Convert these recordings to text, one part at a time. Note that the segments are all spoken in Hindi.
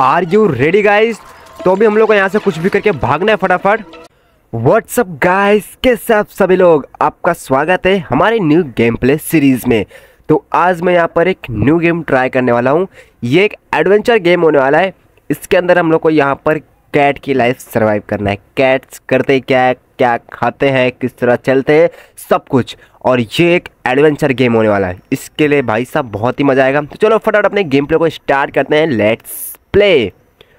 Are you ready guys? तो अभी हम लोग को यहाँ से कुछ भी करके भागना है फटाफट। व्हाट्सअप गाइस, कैसे आप सभी लोग? आपका स्वागत है हमारे न्यू गेम प्ले सीरीज में। तो आज मैं यहाँ पर एक न्यू गेम ट्राई करने वाला हूँ। ये एक एडवेंचर गेम होने वाला है। इसके अंदर हम लोग को यहाँ पर कैट की लाइफ सर्वाइव करना है। कैट्स करते क्या क्या खाते हैं, किस तरह चलते हैं, सब कुछ। और ये एक एडवेंचर गेम होने वाला है। इसके लिए भाई साहब बहुत ही मज़ा आएगा। तो चलो फटाफट अपने गेम प्ले को स्टार्ट करते हैं। Let's play.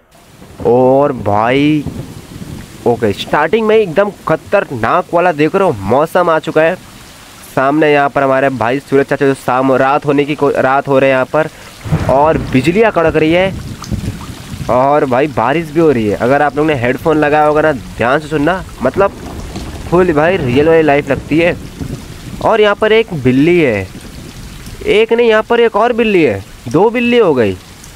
और भाई ओके, स्टार्टिंग में एकदम खतरनाक वाला देख रहे हो मौसम आ चुका है। सामने यहाँ पर हमारे भाई सूरज चाचा जो रात हो रहे हैं यहाँ पर, और बिजलियाँ कड़क रही है, और भाई बारिश भी हो रही है। अगर आप लोग ने हेडफोन लगाया होगा ना, ध्यान से सुनना, मतलब फुल भाई रियल वाली लाइफ लगती है। और यहाँ पर एक बिल्ली है, एक नहीं यहाँ पर एक और बिल्ली है, दो बिल्ली हो गई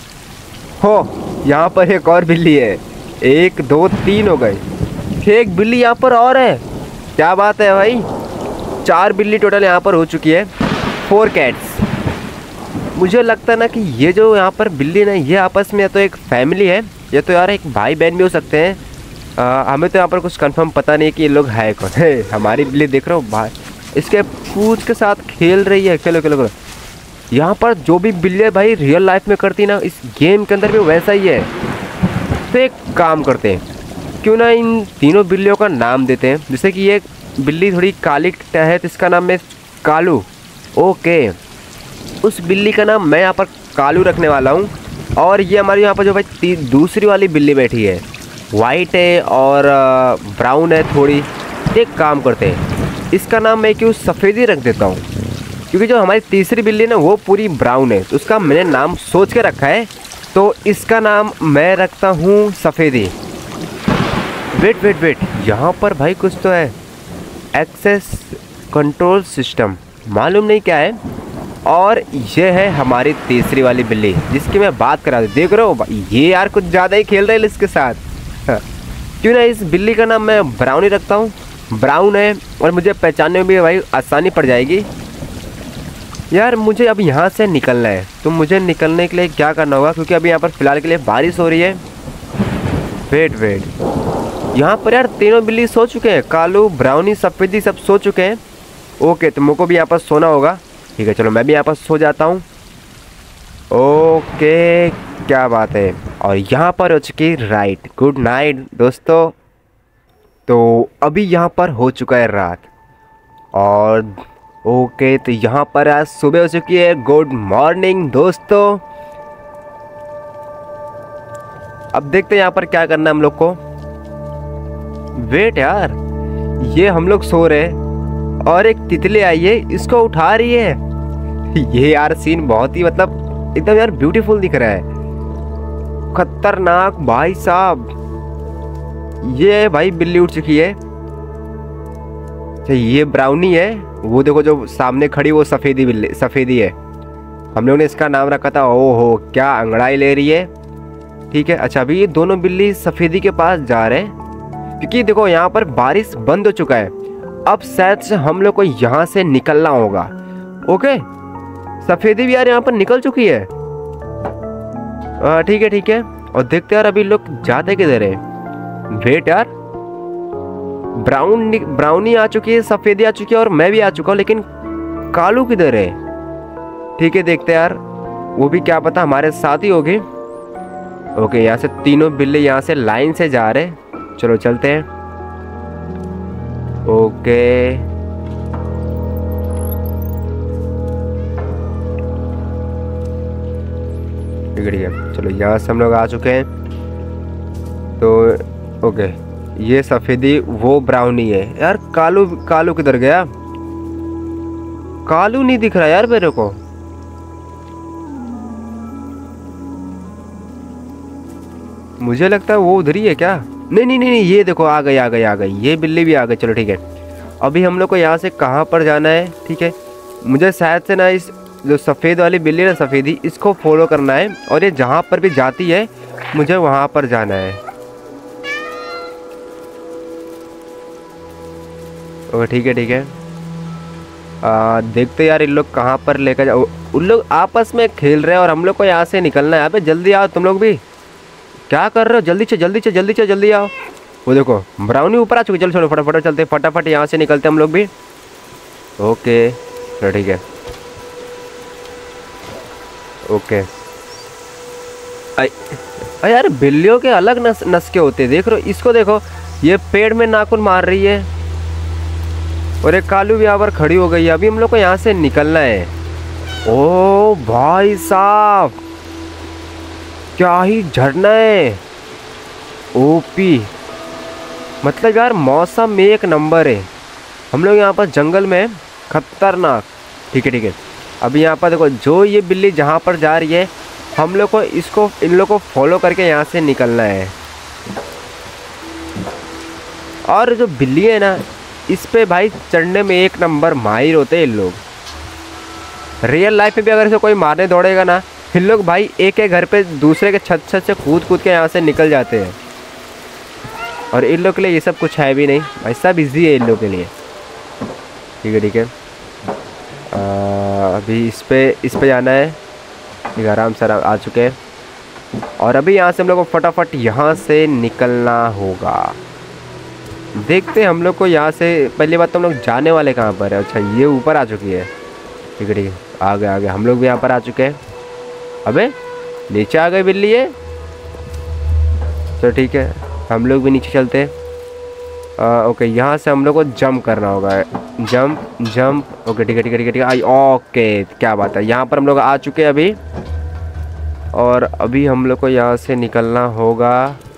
हो। यहाँ पर एक और बिल्ली है, एक दो तीन हो गई, फिर एक बिल्ली यहाँ पर और है। क्या बात है भाई, 4 बिल्ली टोटल यहाँ पर हो चुकी है। 4 कैट्स। मुझे लगता है ना कि ये जो यहाँ पर बिल्ली ना, ये आपस में या तो एक फैमिली है या तो यार एक भाई बहन भी हो सकते हैं। हमें तो यहाँ पर कुछ कंफर्म पता नहीं है कि ये लोग है कौन है। हमारी बिल्ली देख रहे हो भाई, इसके पूंछ के साथ खेल रही है। खेलो खेलो खेलो। यहाँ पर जो भी बिल्ली भाई रियल लाइफ में करती ना, इस गेम के अंदर भी वैसा ही है। तो एक काम करते हैं, क्यों ना इन तीनों बिल्लियों का नाम देते हैं। जैसे कि ये बिल्ली थोड़ी काली है तो इसका नाम है कालू। ओके, उस बिल्ली का नाम मैं यहाँ पर कालू रखने वाला हूँ। और ये हमारी यहाँ पर जो भाई दूसरी वाली बिल्ली बैठी है, वाइट है और ब्राउन है थोड़ी। एक काम करते हैं, इसका नाम मैं क्यों सफ़ेदी रख देता हूँ, क्योंकि जो हमारी तीसरी बिल्ली है ना वो पूरी ब्राउन है। तो उसका मैंने नाम सोच के रखा है, तो इसका नाम मैं रखता हूँ सफ़ेदी। वेट वेट वेट, यहाँ पर भाई कुछ तो है, एक्सेस कंट्रोल सिस्टम, मालूम नहीं क्या है। और ये है हमारी तीसरी वाली बिल्ली जिसकी मैं बात करा दूँ। देख रहे हो भाई, ये यार कुछ ज़्यादा ही खेल रहे हैं इसके साथ। क्यों ना इस बिल्ली का नाम मैं ब्राउन ही रखता हूँ। ब्राउन है और मुझे पहचानने में भी भाई आसानी पड़ जाएगी। यार मुझे अब यहाँ से निकलना है, तो मुझे निकलने के लिए क्या करना होगा, क्योंकि अभी यहाँ पर फ़िलहाल के लिए बारिश हो रही है। वेट वेट, यहाँ पर यार तीनों बिल्ली सो चुके हैं, कालू ब्राउनी सफ़ेदी सब सो चुके हैं। ओके, तो मुझको भी यहाँ पर सोना होगा। ठीक है, चलो मैं भी यहाँ पर सो जाता हूँ। ओके, क्या बात है। और यहाँ पर हो चुकी राइट। गुड नाइट दोस्तों। तो अभी यहाँ पर हो चुका है रात, और ओके तो यहाँ पर आज सुबह हो चुकी है। गुड मॉर्निंग दोस्तों। अब देखते हैं यहाँ पर क्या करना है हम लोग को। वेट यार, ये हम लोग सो रहे हैं और एक तितली आई है, इसको उठा रही है। ये यार सीन बहुत ही मतलब एकदम यार ब्यूटीफुल दिख रहा है, खतरनाक भाई साहब। ये भाई बिल्ली उठ चुकी है। ये ब्राउनी है, वो देखो जो सामने खड़ी वो सफ़ेदी बिल्ली सफ़ेदी है। हम लोग ने इसका नाम रखा था। ओहो, क्या अंगड़ाई ले रही है। ठीक है, अच्छा अभी ये दोनों बिल्ली सफ़ेदी के पास जा रहे हैं, क्योंकि देखो यहाँ पर बारिश बंद हो चुका है। अब शायद से हम लोग को यहाँ से निकलना होगा। ओके, सफ़ेदी भी यार यहाँ पर निकल चुकी है। ठीक है ठीक है। और देखते यार अभी लोग जाते किधर है। वेट यार, ब्राउनी आ चुकी है, सफ़ेदी आ चुकी है, और मैं भी आ चुका हूँ, लेकिन कालू किधर है। ठीक है, देखते यार, वो भी क्या पता हमारे साथ ही होगी। ओके, यहाँ से तीनों बिल्ली यहाँ से लाइन से जा रहे हैं। चलो चलते हैं। ओके, बिगड़िए। चलो यहाँ से हम लोग आ चुके हैं। तो ओके, ये सफ़ेदी वो ब्राउनी है। यार कालू किधर गया? कालू नहीं दिख रहा यार मेरे को। मुझे लगता है वो उधर ही है क्या? नहीं नहीं नहीं, ये देखो आ गई आ गई आ गई, ये बिल्ली भी आ गई। चलो ठीक है, अभी हम लोग को यहाँ से कहाँ पर जाना है? ठीक है, मुझे शायद से ना इस जो सफ़ेद वाली बिल्ली है ना सफ़ेदी, इसको फॉलो करना है, और ये जहाँ पर भी जाती है मुझे वहाँ पर जाना है। ओके ठीक है ठीक है। देखते यार इन लोग कहाँ पर लेकर जाओ। उन लोग आपस में खेल रहे हैं और हम लोग को यहाँ से निकलना है। अबे जल्दी आओ तुम लोग भी। क्या कर रहे हो? जल्दी से जल्दी से जल्दी से जल्दी आओ। वो देखो ब्राउनी ऊपर आ चुकी। चलो चलो फटाफट चलते, फटाफट यहाँ से निकलते हम लोग भी। ओके चलो ठीक है। ओके अरे यार बिल्लियों के अलग नस्के होते हैं। देख रहे हो इसको, देखो ये पेड़ में नाखून मार रही है और एक कालू भी यहाँ पर खड़ी हो गई है। अभी हम लोग को यहाँ से निकलना है। ओ भाई साहब क्या ही झरना है, ओपी। मतलब यार मौसम एक नंबर है। हम लोग यहाँ पर जंगल में खतरनाक। ठीक है ठीक है। अभी यहाँ पर देखो जो ये बिल्ली जहाँ पर जा रही है, हम लोग को इसको इन लोग को फॉलो करके यहाँ से निकलना है। और जो बिल्ली है ना, इस पे भाई चढ़ने में एक नंबर माहिर होते हैं इन लोग। रियल लाइफ में भी अगर इसे कोई मारने दौड़ेगा ना, इन लोग भाई एक एक घर पे दूसरे के छत छत से कूद कूद के यहाँ से निकल जाते हैं। और इन लोग के लिए ये सब कुछ है भी नहीं भाई, सब इजी है इन लोग के लिए। ठीक है ठीक है। अभी इस पे जाना है। ठीक है, आराम से आ चुके हैं। और अभी यहाँ से हम लोग को फटाफट यहाँ से निकलना होगा। देखते हैं हम लोग को यहाँ से। पहली बात तो हम लोग जाने वाले कहाँ पर है। अच्छा ये ऊपर आ चुकी है। ठीक है ठीक है, आ गए हम लोग भी यहाँ पर आ चुके हैं। अबे नीचे आ गए बिल्ली है। चलो ठीक है, हम लोग भी नीचे चलते हैं। ओके यहाँ से हम लोग को जंप करना होगा। जंप ओके ठीक है ठीक है ठीक है आई। ओके क्या बात है, यहाँ पर हम लोग आ चुके हैं अभी। और अभी हम लोग को यहाँ से निकलना होगा।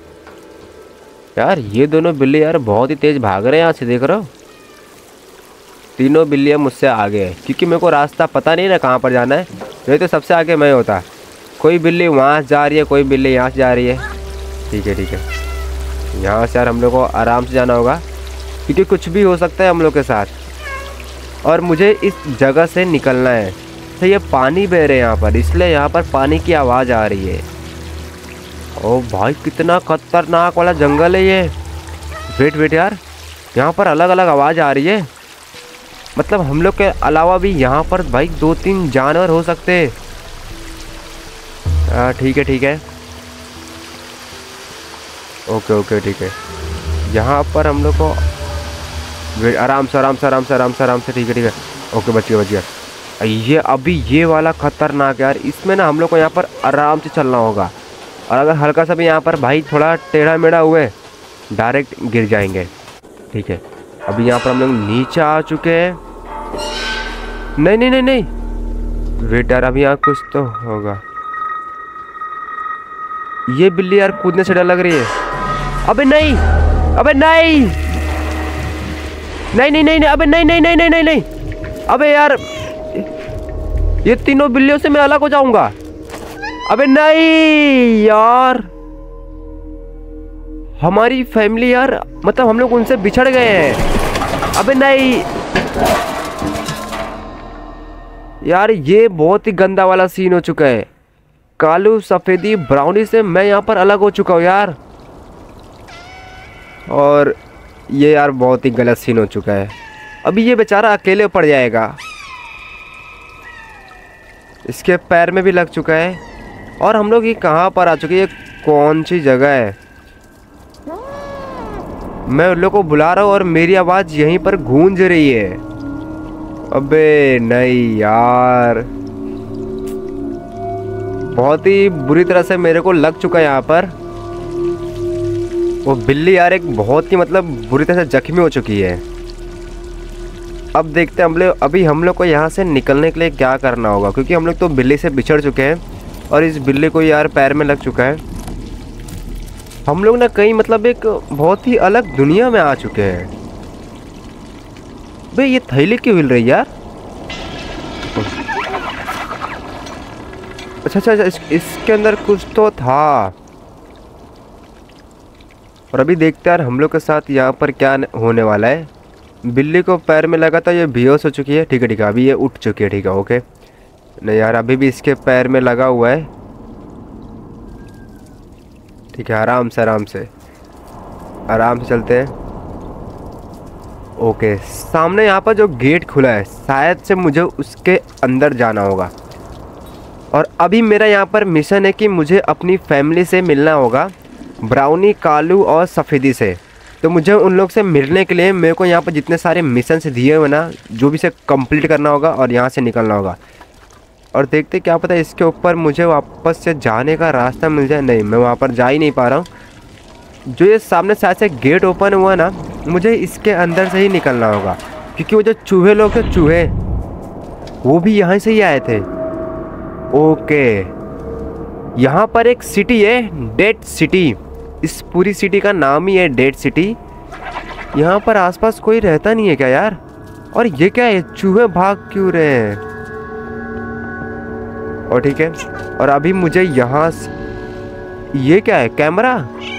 यार ये दोनों बिल्ली यार बहुत ही तेज़ भाग रहे हैं यहाँ से, देख रहे हो। तीनों बिल्लियाँ मुझसे आगे है, क्योंकि मेरे को रास्ता पता नहीं ना कहाँ पर जाना है। नहीं तो सबसे आगे मैं होता। कोई बिल्ली वहाँ जा रही है, कोई बिल्ली यहाँ से जा रही है। ठीक है ठीक है, यहाँ से यार हम लोग को आराम से जाना होगा, क्योंकि कुछ भी हो सकता है हम लोग के साथ। और मुझे इस जगह से निकलना है। तो ये पानी बह रहे हैं यहाँ पर, इसलिए यहाँ पर पानी की आवाज़ आ रही है। ओ भाई कितना खतरनाक वाला जंगल है ये। वेट यार, यहाँ पर अलग अलग आवाज़ आ रही है। मतलब हम लोग के अलावा भी यहाँ पर भाई 2-3 जानवर हो सकते हैं। ठीक है ठीक है। ओके ठीक है। यहाँ पर हम लोग को आराम से। ठीक है ओके बच गया। ये अभी ये वाला खतरनाक यार, इसमें ना हम लोग को यहाँ पर आराम से चलना होगा। और अगर हल्का सा भी यहाँ पर भाई थोड़ा टेढ़ा मेढ़ा हुए, डायरेक्ट गिर जाएंगे। ठीक है, अभी यहाँ पर हम लोग नीचे आ चुके हैं। नहीं वेट यार, अभी यहाँ कुछ तो होगा। ये बिल्ली यार कूदने से डर लग रही है। अबे नहीं अबे नहीं। अबे यार ये तीनों बिल्लियों से मैं अलग हो जाऊंगा। अबे नहीं यार, हमारी फैमिली यार, मतलब हम लोग उनसे बिछड़ गए हैं। अबे नहीं यार, ये बहुत ही गंदा वाला सीन हो चुका है। कालू सफेदी ब्राउनी से मैं यहाँ पर अलग हो चुका हूँ यार। और ये यार बहुत ही गलत सीन हो चुका है। अभी ये बेचारा अकेले पड़ जाएगा। इसके पैर में भी लग चुका है। और हम लोग ये कहाँ पर आ चुके हैं, ये कौन सी जगह है। मैं उन लोग को बुला रहा हूँ और मेरी आवाज़ यहीं पर गूंज रही है। अबे नहीं यार, बहुत ही बुरी तरह से मेरे को लग चुका है यहाँ पर। वो बिल्ली यार एक बहुत ही मतलब बुरी तरह से जख्मी हो चुकी है। अब देखते हैं अभी हम लोग को यहाँ से निकलने के लिए क्या करना होगा, क्योंकि हम लोग तो बिल्ली से बिछड़ चुके हैं और इस बिल्ली को यार पैर में लग चुका है। हम लोग ना कहीं मतलब एक बहुत ही अलग दुनिया में आ चुके हैं। भाई ये थैली क्यों हिल रही है यार। अच्छा इसके अंदर कुछ तो था। और अभी देखते हैं यार हम लोग के साथ यहाँ पर क्या होने वाला है। बिल्ली को पैर में लगा था, ये बेहोश हो चुकी है। ठीक है अभी ये उठ चुकी है। ठीक है ओके। नहीं यार, अभी भी इसके पैर में लगा हुआ है। ठीक है, आराम से चलते हैं। ओके, सामने यहाँ पर जो गेट खुला है, शायद से मुझे उसके अंदर जाना होगा। और अभी मेरा यहाँ पर मिशन है कि मुझे अपनी फैमिली से मिलना होगा। ब्राउनी, कालू और सफ़ेदी से। तो मुझे उन लोग से मिलने के लिए मेरे को यहाँ पर जितने सारे मिशन से दिए हुए ना, जो भी से कंप्लीट करना होगा और यहाँ से निकलना होगा। और देखते क्या पता इसके ऊपर मुझे वापस से जाने का रास्ता मिल जाए। नहीं, मैं वहाँ पर जा ही नहीं पा रहा हूँ। जो ये सामने शायद से गेट ओपन हुआ ना, मुझे इसके अंदर से ही निकलना होगा, क्योंकि वो जो चूहे लोग थे, चूहे वो भी यहाँ से ही आए थे। ओके, यहाँ पर एक सिटी है, डेड सिटी। इस पूरी सिटी का नाम ही है डेड सिटी। यहाँ पर आसपास कोई रहता नहीं है क्या यार? और ये क्या है, चूहे भाग क्यों रहे हैं? और ठीक है, और अभी मुझे यहाँ ये क्या है, कैमरा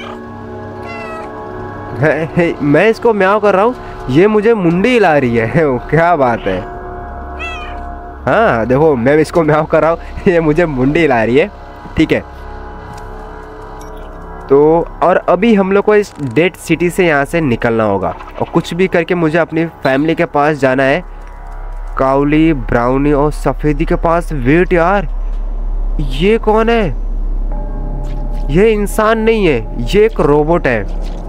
है, मैं इसको म्याऊं कर रहा हूँ, ये मुझे मुंडी हिला रही है। क्या बात है। हाँ देखो, मैं इसको म्याऊं कर रहा हूँ, ये मुझे मुंडी हिला रही है। ठीक है, तो और अभी हम लोग को इस डेड सिटी से यहाँ से निकलना होगा और कुछ भी करके मुझे अपनी फैमिली के पास जाना है। काउली, ब्राउनी और सफ़ेदी के पास। वेट यार, ये कौन है? ये इंसान नहीं है, ये एक रोबोट है।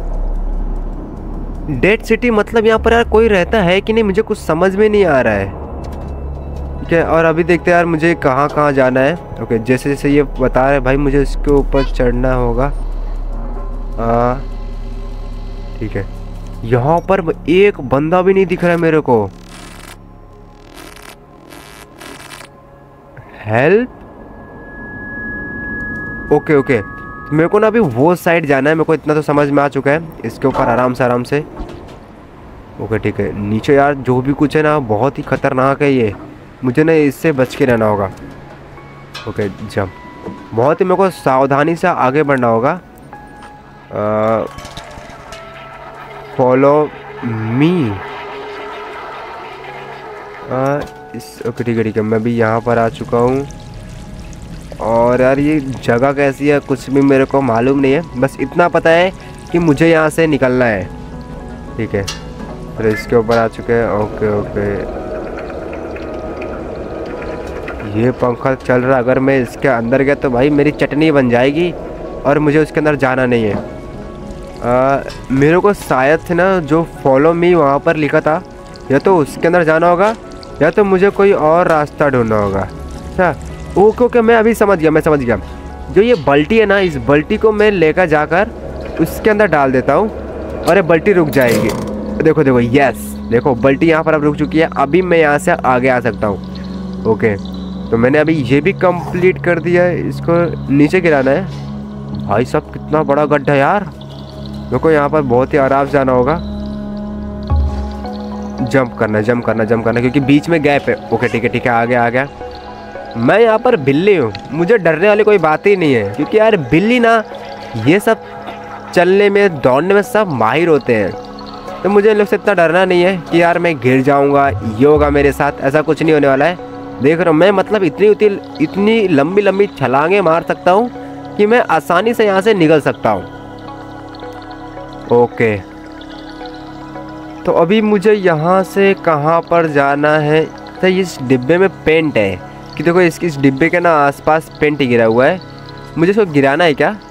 डेड सिटी मतलब यहाँ पर यार कोई रहता है कि नहीं, मुझे कुछ समझ में नहीं आ रहा है। ठीक है, और अभी देखते हैं यार मुझे कहाँ कहाँ जाना है। ओके, जैसे जैसे ये बता रहे भाई मुझे इसके ऊपर चढ़ना होगा। ठीक है, यहाँ पर एक बंदा भी नहीं दिख रहा है मेरे को। हेल्प। ओके ओके, मेरे को ना अभी वो साइड जाना है, मेरे को इतना तो समझ में आ चुका है। इसके ऊपर आराम से। ओके ठीक है, नीचे यार जो भी कुछ है ना बहुत ही खतरनाक है ये, मुझे ना इससे बच के रहना होगा। ओके जंप, बहुत ही मेरे को सावधानी से आगे बढ़ना होगा। Follow me. ओके ठीक है, मैं भी यहाँ पर आ चुका हूँ। और यार ये जगह कैसी है कुछ भी मेरे को मालूम नहीं है, बस इतना पता है कि मुझे यहाँ से निकलना है। ठीक है, और इसके ऊपर आ चुके हैं। ओके, ये पंखा चल रहा है, अगर मैं इसके अंदर गया तो भाई मेरी चटनी बन जाएगी और मुझे उसके अंदर जाना नहीं है। मेरे को शायद से ना जो फॉलो मी वहाँ पर लिखा था, या तो उसके अंदर जाना होगा या तो मुझे कोई और रास्ता ढूंढना होगा। अच्छा ओके, मैं अभी समझ गया। जो ये बल्टी है ना, इस बल्टी को मैं लेकर जाकर उसके अंदर डाल देता हूँ और ये बल्टी रुक जाएगी। देखो यस, देखो बल्टी यहाँ पर अब रुक चुकी है। अभी मैं यहाँ से आगे आ सकता हूँ। ओके, तो मैंने अभी ये भी कंप्लीट कर दिया है। इसको नीचे गिराना है। भाई साहब कितना बड़ा गड्ढा यार, मेरे को यहाँ पर बहुत ही आराम से जाना होगा। जंप करना क्योंकि बीच में गैप है। ओके ठीक है, आ गया। मैं यहाँ पर बिल्ली हूँ, मुझे डरने वाली कोई बात ही नहीं है, क्योंकि यार बिल्ली ना ये सब चलने में दौड़ने में सब माहिर होते हैं। तो मुझे इन लोग से इतना डरना नहीं है कि यार मैं गिर जाऊँगा, ये होगा मेरे साथ, ऐसा कुछ नहीं होने वाला है। देख रहा हूँ मैं, मतलब इतनी लंबी छलांगे मार सकता हूँ कि मैं आसानी से यहाँ से निकल सकता हूँ। ओके, तो अभी मुझे यहाँ से कहाँ पर जाना है? तो इस डिब्बे में पेंट है कि देखो, इस डिब्बे के ना आसपास पेंट गिरा हुआ है, मुझे इसको गिराना है क्या?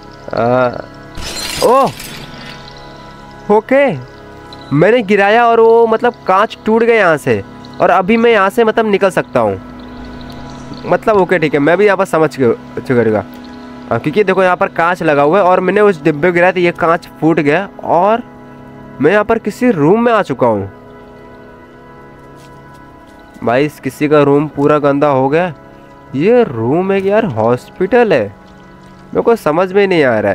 ओह ओके, मैंने गिराया और वो मतलब कांच टूट गया यहाँ से, और अभी मैं यहाँ से मतलब निकल सकता हूँ। मतलब ओके ठीक है, मैं भी यहाँ पर समझ चुका, क्योंकि देखो यहाँ पर कांच लगा हुआ है और मैंने उस डिब्बे गिराया तो ये कांच फूट गया और मैं यहाँ पर किसी रूम में आ चुका हूँ। भाई इस किसी का रूम पूरा गंदा हो गया। ये रूम है कि यार हॉस्पिटल है, मेरे को समझ में नहीं आ रहा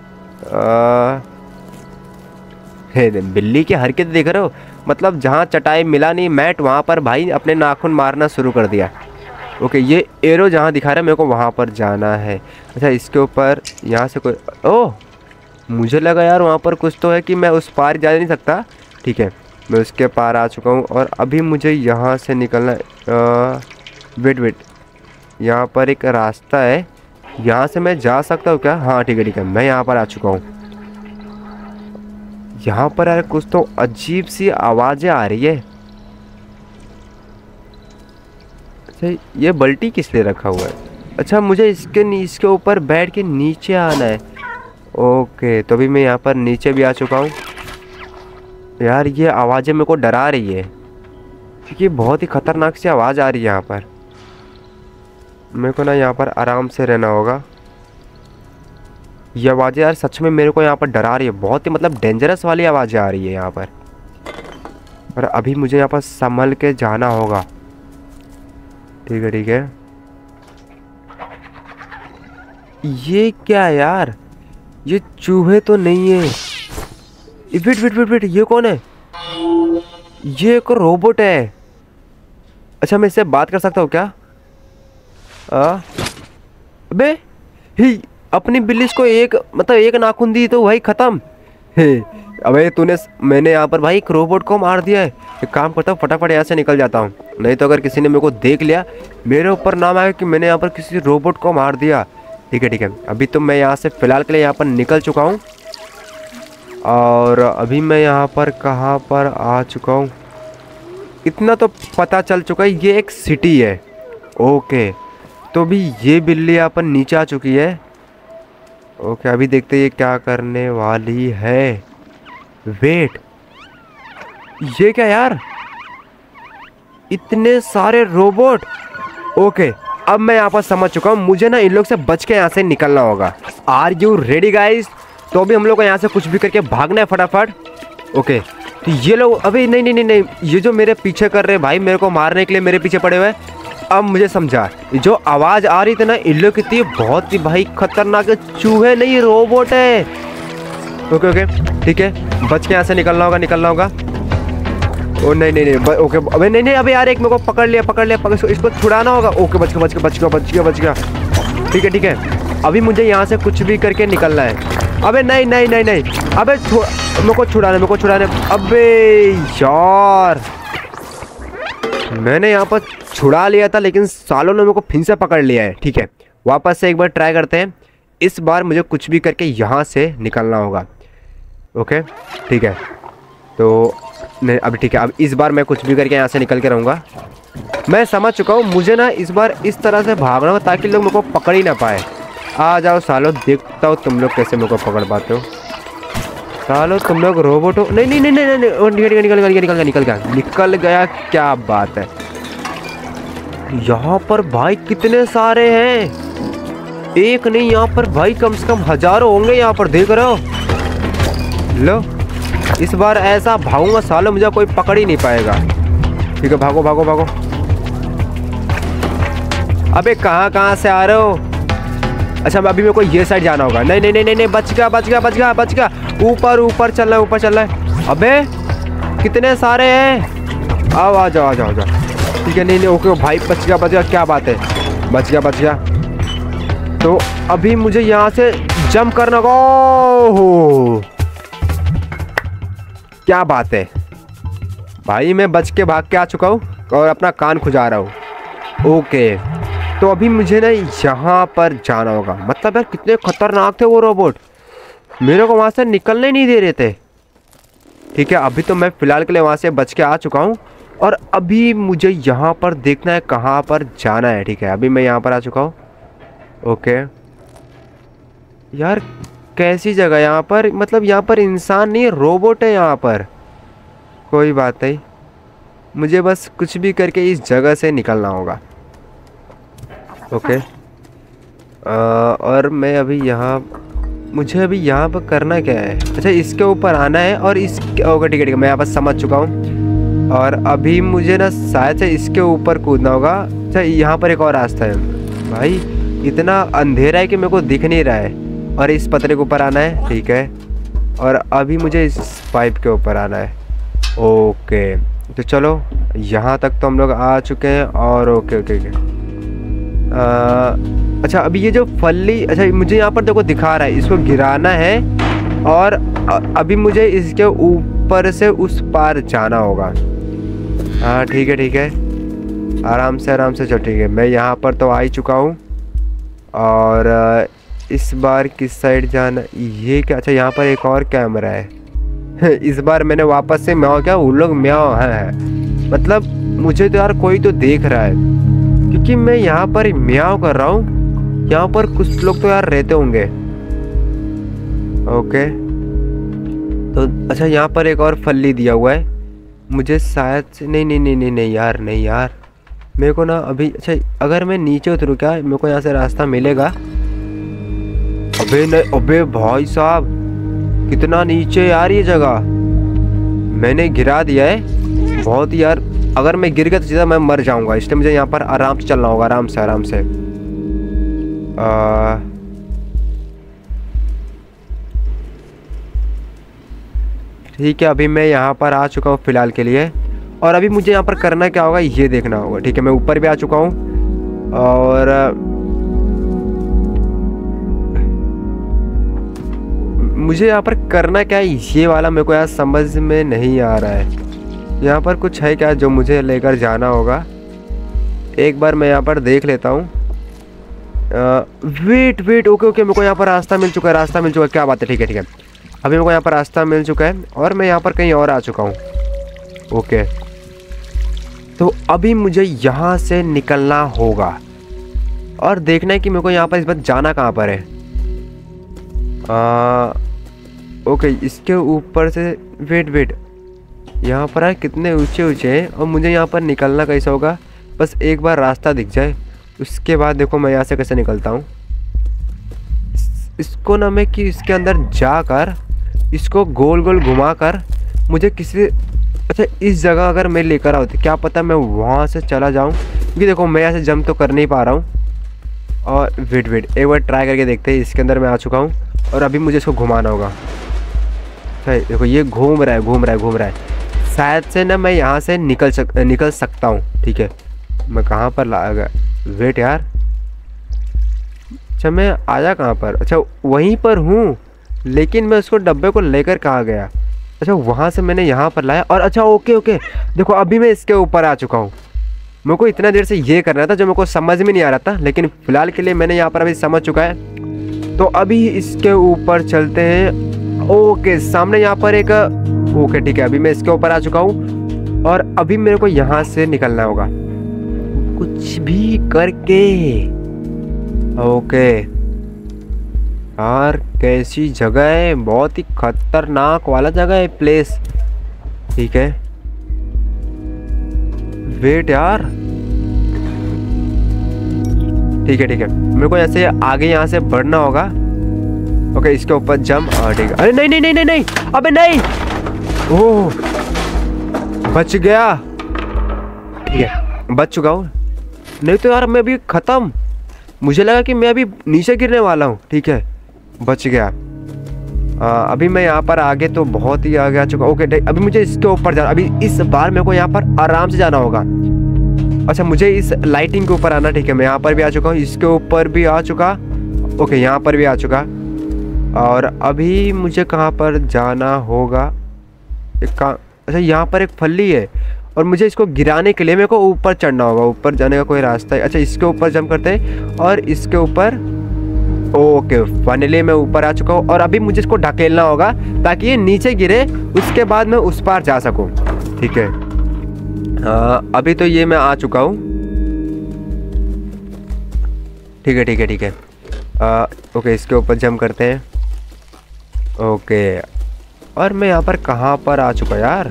है। बिल्ली की हरकत देख रहे हो, मतलब जहाँ चटाई मिला नहीं मैट, वहाँ पर भाई अपने नाखून मारना शुरू कर दिया। ओके, ये एरो जहाँ दिखा रहा है मेरे को वहाँ पर जाना है। अच्छा, इसके ऊपर यहाँ से कोई, ओह मुझे लगा यार वहाँ पर कुछ तो है कि मैं उस पार जा नहीं सकता। ठीक है, मैं उसके पार आ चुका हूँ और अभी मुझे यहाँ से निकलना है। वेट, यहाँ पर एक रास्ता है, यहाँ से मैं जा सकता हूँ क्या? हाँ ठीक है, मैं यहाँ पर आ चुका हूँ। यहाँ पर यार कुछ तो अजीब सी आवाज़ें आ रही है। अच्छा, ये बल्टी किस लिए रखा हुआ है? अच्छा, मुझे इसके ऊपर बैठ के नीचे आना है। ओके, तो अभी मैं यहाँ पर नीचे भी आ चुका हूँ। यार ये आवाज़ें मेरे को डरा रही है, क्योंकि बहुत ही ख़तरनाक सी आवाज़ आ रही है यहाँ पर। मेरे को ना यहाँ पर आराम से रहना होगा। ये आवाज़ें यार सच में मेरे को यहाँ पर डरा रही है, बहुत ही मतलब डेंजरस वाली आवाज़ें आ रही है यहाँ पर। और अभी मुझे यहाँ पर संभल के जाना होगा। ठीक है ठीक है। ये क्या है यार, ये चूहे तो नहीं है। वेट वेट वेट वेट, ये कौन है? ये एक रोबोट है। अच्छा मैं इससे बात कर सकता हूँ क्या? अबे ही, अपनी बिल्ली को एक मतलब एक नाखून दी तो भाई खत्म। अबे मैंने यहाँ पर भाई एक रोबोट को मार दिया है। एक काम करता हूँ, फटाफट यहाँ से निकल जाता हूँ, नहीं तो अगर किसी ने मेरे को देख लिया, मेरे ऊपर नाम आएगा कि मैंने यहाँ पर किसी रोबोट को मार दिया। ठीक है ठीक है। अभी तो मैं यहाँ से फ़िलहाल के लिए यहाँ पर निकल चुका हूँ। और अभी मैं यहाँ पर कहाँ पर आ चुका हूँ, इतना तो पता चल चुका है, ये एक सिटी है। ओके, तो अभी ये बिल्ली यहाँ पर नीचे आ चुकी है। ओके, अभी देखते हैं ये क्या करने वाली है। वेट, ये क्या यार, इतने सारे रोबोट। ओके, अब मैं यहाँ पर समझ चुका हूँ, मुझे ना इन लोग से बच के यहाँ से निकलना होगा। Are you ready guys? तो अभी हम लोग को यहाँ से कुछ भी करके भागना है फटाफट। ओके, तो ये लोग अभी नहीं नहीं नहीं नहीं, ये जो मेरे पीछे कर रहे भाई, मेरे को मारने के लिए मेरे पीछे पड़े हुए। अब मुझे समझा, जो आवाज़ आ रही थी ना इन लोग की थी बहुत ही भाई खतरनाक, चूहे नहीं रोबोट है। ओके ओके ठीक है, बच के यहाँ से निकलना होगा निकलना होगा। ओ नहीं नहीं नहीं, ओके अबे नहीं नहीं, अबे यार एक मेरे को पकड़ लिया, इसको छुड़ाना होगा। ओके बच गया। ठीक है, अभी मुझे यहाँ से कुछ भी करके निकलना है। अबे नहीं नहीं नहीं नहीं, अबे मेरे को छुड़ाने। अबे यार मैंने यहाँ पर छुड़ा लिया था, लेकिन सालों ने मेरे को फिर से पकड़ लिया है। ठीक है, वापस से एक बार ट्राई करते हैं। इस बार मुझे कुछ भी करके यहाँ से निकलना होगा। ओके ठीक है, तो नहीं अभी ठीक है, अब इस बार मैं कुछ भी करके यहाँ से निकल के रहूँगा। मैं समझ चुका हूँ, मुझे ना इस बार इस तरह से भागना होगा ताकि लोग मेरे को पकड़ ही ना पाए। आ जाओ सालों, देखता हूँ तुम लोग कैसे मेरे को पकड़ पाते हो। सालों तुम लोग रोबोट हो। नहीं नहीं नहीं नहीं नहीं, निकल गया। क्या बात है, यहाँ पर भाई कितने सारे हैं, एक नहीं यहाँ पर भाई कम से कम हजारों होंगे यहाँ पर, देख रहे हो। लो, इस बार ऐसा भागूंगा सालों मुझे कोई पकड़ ही नहीं पाएगा। ठीक है, भागो। अबे कहाँ से आ रहे हो? अच्छा अभी मेरे को ये साइड जाना होगा। नहीं नहीं नहीं नहीं, बच गया। ऊपर चल रहा है। अबे कितने सारे हैं, आओ आ जाओ। ठीक है, नहीं ओके भाई, बच गया। क्या बात है, बच गया। तो अभी मुझे यहाँ से जंप करना होगा। ओह क्या बात है भाई, मैं बच के भाग के आ चुका हूँ और अपना कान खुजा रहा हूँ। ओके, तो अभी मुझे ना यहाँ पर जाना होगा। मतलब यार कितने खतरनाक थे वो रोबोट, मेरे को वहाँ से निकलने ही नहीं दे रहे थे। ठीक है, अभी तो मैं फ़िलहाल के लिए वहाँ से बच के आ चुका हूँ और अभी मुझे यहाँ पर देखना है कहाँ पर जाना है। ठीक है, अभी मैं यहाँ पर आ चुका हूँ। ओके यार कैसी जगह यहाँ पर, मतलब यहाँ पर इंसान नहीं रोबोट है यहाँ पर। कोई बात नहीं, मुझे बस कुछ भी करके इस जगह से निकलना होगा। ओके और मैं अभी मुझे अभी यहाँ पर करना क्या है? अच्छा इसके ऊपर आना है और इसके ओके ठीक है, मैं यहाँ पर समझ चुका हूँ। और अभी मुझे ना शायद से इसके ऊपर कूदना होगा। अच्छा यहाँ पर एक और रास्ता है भाई, इतना अंधेरा है कि मेरे को दिख नहीं रहा है। और इस पतरे के ऊपर आना है। ठीक है, और अभी मुझे इस पाइप के ऊपर आना है। ओके तो चलो, यहाँ तक तो हम लोग आ चुके हैं। और ओके अच्छा अभी ये जो फल्ली, अच्छा मुझे यहाँ पर देखो दिखा रहा है, इसको गिराना है और अभी मुझे इसके ऊपर से उस पार जाना होगा। हाँ ठीक है, आराम से चलो। ठीक है, मैं यहाँ पर तो आ ही चुका हूँ। और इस बार किस साइड जाना, ये क्या? अच्छा यहाँ पर एक और कैमरा है। इस बार मैंने वापस से म्याओ क्या, उन लोग म्याओ है, मतलब मुझे तो यार कोई तो देख रहा है, क्योंकि मैं यहाँ पर म्याओ कर रहा हूँ। यहाँ पर कुछ लोग तो यार रहते होंगे। ओके, तो अच्छा यहाँ पर एक और फल्ली दिया हुआ है मुझे शायद से। नहीं नहीं नहीं नहीं नहीं यार, नहीं यार, मेरे को ना अभी, अच्छा अगर मैं नीचे उतरूँ क्या मेरे को यहाँ से रास्ता मिलेगा? अबे नहीं, अबे भाई साहब कितना नीचे यार ये जगह, मैंने गिरा दिया है बहुत यार। अगर मैं गिर गया तो सीधा मैं मर जाऊंगा, इसलिए मुझे यहाँ पर आराम से चलना होगा, आराम से आराम से। ठीक है, अभी मैं यहाँ पर आ चुका हूँ फ़िलहाल के लिए। और अभी मुझे यहाँ पर करना क्या होगा ये देखना होगा। ठीक है, मैं ऊपर भी आ चुका हूँ और मुझे यहाँ पर करना क्या है ये वाला मेरे को यार समझ में नहीं आ रहा है। यहाँ पर कुछ है क्या जो मुझे लेकर जाना होगा? एक बार मैं यहाँ पर देख लेता हूँ। वेट वेट, ओके ओके, मेरे को यहाँ पर रास्ता मिल चुका है, रास्ता मिल चुका है, क्या बात है। ठीक है ठीक है, अभी मेरे को यहाँ पर रास्ता मिल चुका है और मैं यहाँ पर कहीं और आ चुका हूँ। ओके, तो अभी मुझे यहाँ से निकलना होगा और देखना है कि मेरे को यहाँ पर इस बार जाना कहाँ पर है। ओके, इसके ऊपर से वेट वेट, यहाँ पर है कितने ऊंचे ऊंचे हैं और मुझे यहाँ पर निकलना कैसा होगा? बस एक बार रास्ता दिख जाए उसके बाद देखो मैं यहाँ से कैसे निकलता हूँ। इसको ना मैं कि इसके अंदर जाकर इसको गोल गोल घुमाकर मुझे किसी, अच्छा इस जगह अगर मैं लेकर आओ तो क्या पता मैं वहाँ से चला जाऊँ, क्योंकि देखो मैं यहाँ से जंप तो कर नहीं पा रहा हूँ। और वेट वेट, एक बार ट्राई करके देखते हैं। इसके अंदर मैं आ चुका हूँ और अभी मुझे इसको घुमाना होगा। अच्छा देखो ये घूम रहा है घूम रहा है घूम रहा है, शायद से ना मैं यहाँ से निकल सकता हूँ। ठीक है, मैं कहाँ पर ला गया? वेट यार, अच्छा मैं आया कहाँ पर? अच्छा वहीं पर हूँ, लेकिन मैं उसको डब्बे को लेकर कहाँ गया? अच्छा वहाँ से मैंने यहाँ पर लाया और अच्छा ओके ओके, देखो अभी मैं इसके ऊपर आ चुका हूँ। मेरे को इतना देर से ये करना था जो मेरे को समझ में नहीं आ रहा था, लेकिन फ़िलहाल के लिए मैंने यहाँ पर अभी समझ चुका है। तो अभी इसके ऊपर चलते हैं। ओके, सामने यहाँ पर एक, ओके ठीक है, अभी मैं इसके ऊपर आ चुका हूँ और अभी मेरे को यहाँ से निकलना होगा कुछ भी करके। ओके यार, कैसी जगह है, बहुत ही खतरनाक वाला जगह है प्लेस। ठीक है, वेट यार, ठीक है ठीक है, मेरे को ऐसे आगे यहाँ से बढ़ना होगा। ओके, इसके ऊपर जंप, ठीक है। अरे नहीं नहीं नहीं नहीं नहीं, अबे नहीं, ओह बच गया। ठीक है, बच चुका हूँ, नहीं तो यार मैं अभी ख़त्म, मुझे लगा कि मैं अभी नीचे गिरने वाला हूँ। ठीक है, बच गया। अभी मैं यहाँ पर आगे तो बहुत ही आगे आ चुका। ओके, अभी मुझे इसके ऊपर जाना, अभी इस बार मेरे को यहाँ पर आराम से जाना होगा। अच्छा मुझे इस लाइटिंग के ऊपर आना। ठीक है, मैं यहाँ पर भी आ चुका हूँ, इसके ऊपर भी आ चुका। ओके, यहाँ पर भी आ चुका और अभी मुझे कहाँ पर जाना होगा? अच्छा यहाँ पर एक फल्ली है और मुझे इसको गिराने के लिए मेरे को ऊपर चढ़ना होगा। ऊपर जाने का कोई रास्ता है? अच्छा इसके ऊपर जंप करते हैं और इसके ऊपर। ओके, फाइनली मैं ऊपर आ चुका हूँ और अभी मुझे इसको ढकेलना होगा ताकि ये नीचे गिरे, उसके बाद मैं उस पार जा सकूँ। ठीक है, अभी तो ये मैं आ चुका हूँ। ठीक है ठीक है ठीक है, ओके इसके ऊपर जंप करते हैं। ओके, और मैं यहाँ पर कहाँ पर आ चुका यार?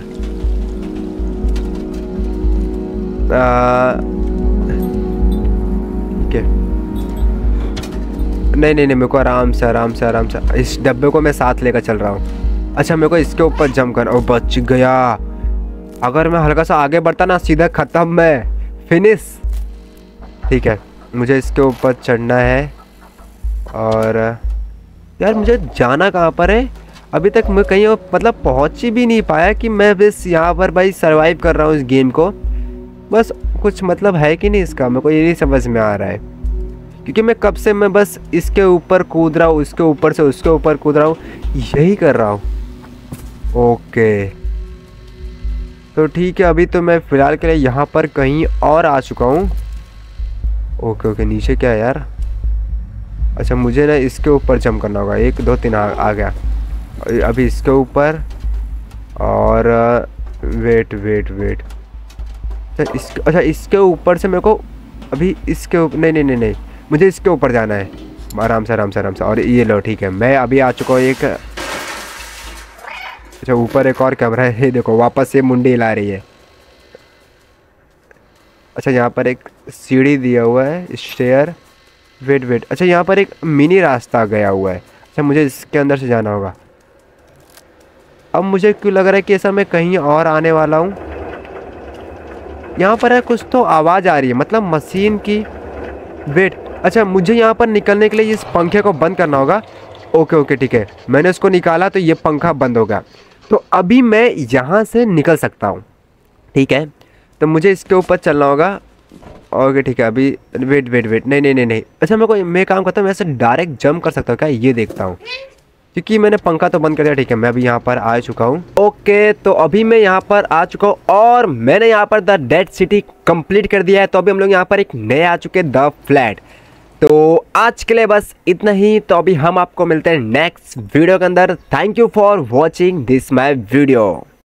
ठीक है, नहीं नहीं नहीं, मेरे को आराम से आराम से आराम से इस डब्बे को मैं साथ लेकर चल रहा हूँ। अच्छा मेरे को इसके ऊपर जंप करना, और बच गया। अगर मैं हल्का सा आगे बढ़ता ना सीधा ख़त्म, मैं फिनिश। ठीक है, मुझे इसके ऊपर चढ़ना है और यार मुझे जाना कहाँ पर है? अभी तक मैं कहीं मतलब पहुँच ही भी नहीं पाया कि मैं बस यहाँ पर भाई सरवाइव कर रहा हूँ इस गेम को। बस कुछ मतलब है कि नहीं इसका, मेरे को ये नहीं समझ में आ रहा है, क्योंकि मैं कब से मैं बस इसके ऊपर कूद रहा हूँ, इसके ऊपर से उसके ऊपर कूद रहा हूँ, यही कर रहा हूँ। ओके तो ठीक है, अभी तो मैं फ़िलहाल के लिए यहाँ पर कहीं और आ चुका हूँ। ओके ओके, नीचे क्या है यार? अच्छा मुझे ना इसके ऊपर जंप करना होगा। 1 2 3 आ गया। अभी इसके ऊपर और वेट वेट वेट, अच्छा इसके ऊपर से मेरे को अभी इसके ऊपर, नहीं नहीं नहीं नहीं, मुझे इसके ऊपर जाना है आराम से आराम से आराम से। और ये लो, ठीक है, मैं अभी आ चुका हूँ एक अच्छा ऊपर एक और कैमरा है, ये देखो वापस से मुंडी हिला रही है। अच्छा यहाँ पर एक सीढ़ी दिया हुआ है, स्टेयर। वेट वेट, अच्छा यहाँ पर एक मिनी रास्ता गया हुआ है। अच्छा मुझे इसके अंदर से जाना होगा। अब मुझे क्यों लग रहा है कि ऐसा मैं कहीं और आने वाला हूँ। यहाँ पर है कुछ तो आवाज़ आ रही है, मतलब मशीन की। वेट, अच्छा मुझे यहाँ पर निकलने के लिए इस पंखे को बंद करना होगा। ओके ओके ठीक है, मैंने उसको निकाला तो ये पंखा बंद हो गया। तो अभी मैं यहाँ से निकल सकता हूँ। ठीक है, तो मुझे इसके ऊपर चलना होगा। ओके ठीक है, अभी वेट वेट वेट, नहीं नहीं नहीं नहीं। अच्छा मैं काम करता हूँ, ऐसे डायरेक्ट जंप कर सकता हूँ क्या, ये देखता हूँ। क्योंकि मैंने पंखा तो बंद कर दिया। ठीक है, मैं अभी यहाँ पर आ चुका हूँ। ओके, तो अभी मैं यहाँ पर आ चुका हूँ और मैंने यहाँ पर द डेड सिटी कंप्लीट कर दिया है। तो अभी हम लोग यहाँ पर एक नए आ चुके हैं, द फ्लैट। तो आज के लिए बस इतना ही। तो अभी हम आपको मिलते हैं नेक्स्ट वीडियो के अंदर। Thank you for watching this my video.